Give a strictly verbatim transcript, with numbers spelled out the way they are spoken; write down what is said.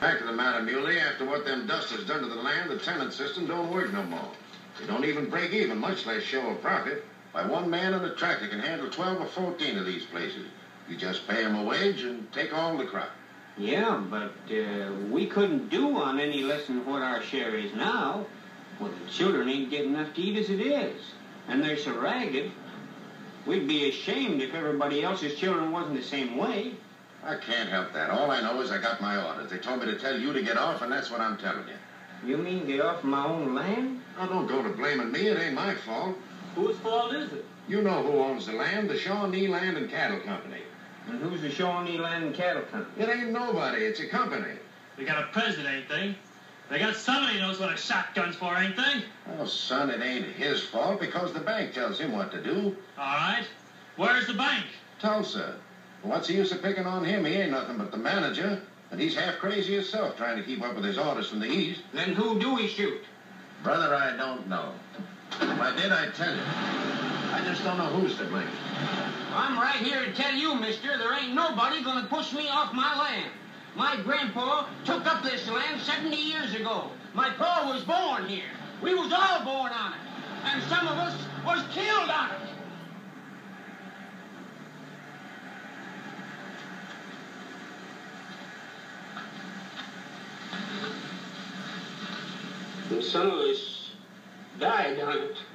Fact of the matter, Muley, after what them dusters done to the land, the tenant system don't work no more. They don't even break even, much less show a profit. Why, one man on a tractor can handle twelve or fourteen of these places. You just pay him a wage and take all the crop. Yeah, but uh, we couldn't do on any less than what our share is now. Well, the children ain't getting enough to eat as it is. And they're so ragged. We'd be ashamed if everybody else's children wasn't the same way. I can't help that. All I know is I got my orders. They told me to tell you to get off, and that's what I'm telling you. You mean get off my own land? Now, don't go to blaming me. It ain't my fault. Whose fault is it? You know who owns the land, the Shawnee Land and Cattle Company. And who's the Shawnee Land and Cattle Company? It ain't nobody. It's a company. They got a president, ain't they? They got somebody who knows what a shotgun's for, ain't they? Oh, son, it ain't his fault because the bank tells him what to do. All right. Where's the bank? Tulsa. What's the use of picking on him? He ain't nothing but the manager. And he's half crazy himself trying to keep up with his orders from the east. Then who do we shoot? Brother, I don't know. If I did, I'd tell you. I just don't know who's to blame. I'm right here to tell you, mister, there ain't nobody gonna push me off my land. My grandpa took up this land seventy years ago. My pa was born here. We was all born on it. And some of us was killed on it. And some of us died on it.